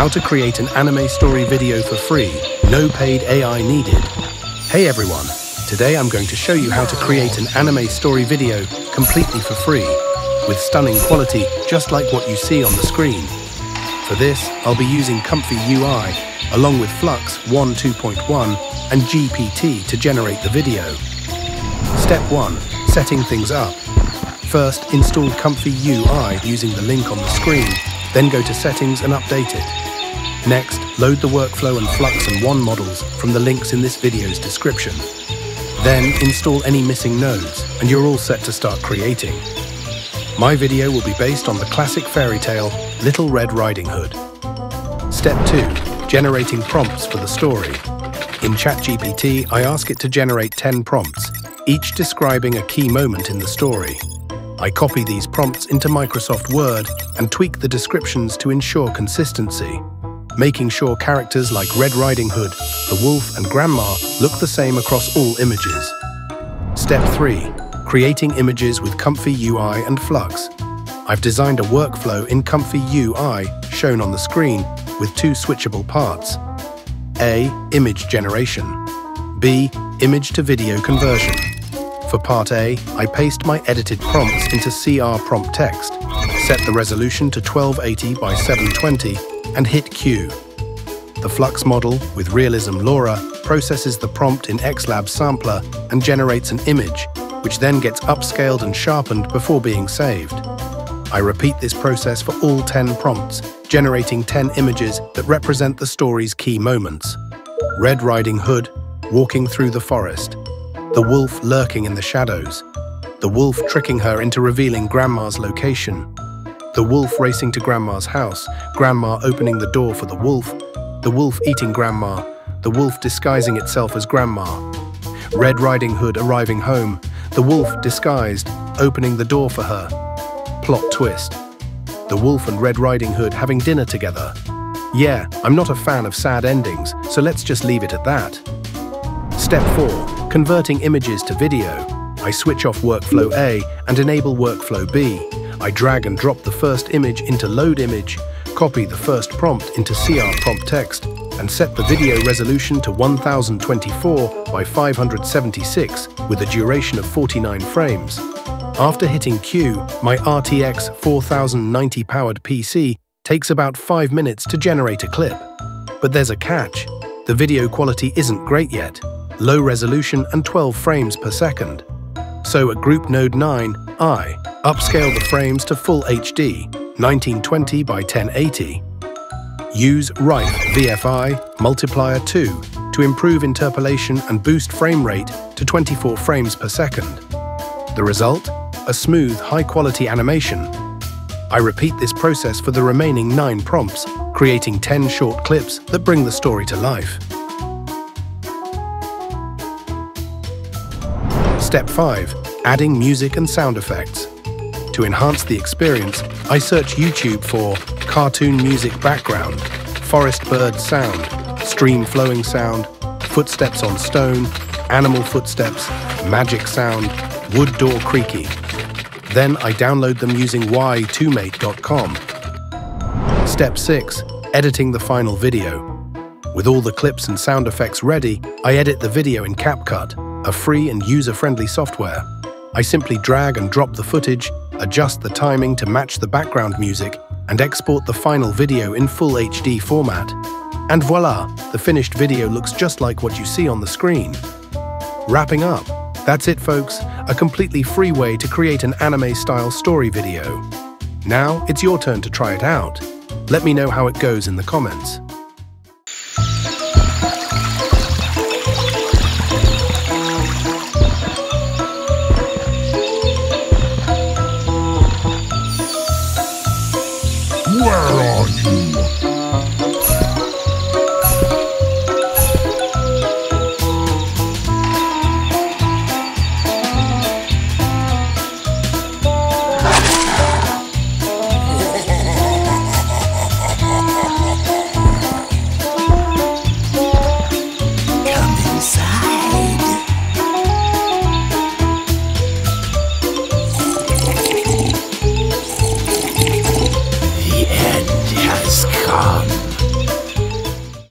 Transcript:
How to create an anime story video for free, no paid AI needed. Hey everyone, today I'm going to show you how to create an anime story video completely for free, with stunning quality just like what you see on the screen. For this, I'll be using ComfyUI, along with Flux, Wan2.1 and GPT to generate the video. Step 1. Setting things up. First, install ComfyUI using the link on the screen, then go to Settings and update it. Next, load the workflow and Flux and Wan models from the links in this video's description. Then, install any missing nodes, and you're all set to start creating. My video will be based on the classic fairy tale, Little Red Riding Hood. Step 2. Generating prompts for the story. In ChatGPT, I ask it to generate 10 prompts, each describing a key moment in the story. I copy these prompts into Microsoft Word and tweak the descriptions to ensure consistency, making sure characters like Red Riding Hood, the wolf and grandma look the same across all images. Step 3. Creating images with ComfyUI and Flux. I've designed a workflow in ComfyUI, shown on the screen, with two switchable parts. A. Image generation. B. Image to video conversion. For part A, I paste my edited prompts into CR prompt text, set the resolution to 1280 by 720, and hit Q. The Flux model, with Realism LoRa, processes the prompt in XLab Sampler and generates an image, which then gets upscaled and sharpened before being saved. I repeat this process for all 10 prompts, generating 10 images that represent the story's key moments. Red Riding Hood, walking through the forest. The wolf lurking in the shadows. The wolf tricking her into revealing Grandma's location. The wolf racing to Grandma's house, Grandma opening the door for the wolf eating Grandma, the wolf disguising itself as Grandma. Red Riding Hood arriving home, the wolf disguised, opening the door for her. Plot twist. The wolf and Red Riding Hood having dinner together. Yeah, I'm not a fan of sad endings, so let's just leave it at that. Step 4. Converting images to video. I switch off Workflow A and enable Workflow B. I drag and drop the first image into Load Image, copy the first prompt into CR prompt text, and set the video resolution to 1024 by 576 with a duration of 49 frames. After hitting Q, my RTX 4090 powered PC takes about 5 minutes to generate a clip. But there's a catch. The video quality isn't great yet, low resolution and 12 frames per second. So at Group Node 9, I upscale the frames to Full HD, 1920 by 1080. Use Rife VFI Multiplier 2 to improve interpolation and boost frame rate to 24 frames per second. The result? A smooth, high-quality animation. I repeat this process for the remaining 9 prompts, creating 10 short clips that bring the story to life. Step 5. Adding music and sound effects. To enhance the experience, I search YouTube for cartoon music background, forest bird sound, stream flowing sound, footsteps on stone, animal footsteps, magic sound, wood door creaky. Then I download them using y2mate.com. Step 6. Editing the final video. With all the clips and sound effects ready, I edit the video in CapCut, a free and user-friendly software. I simply drag and drop the footage, adjust the timing to match the background music, and export the final video in Full HD format. And voila, the finished video looks just like what you see on the screen. Wrapping up. That's it, folks. A completely free way to create an anime-style story video. Now, it's your turn to try it out. Let me know how it goes in the comments. Where are you?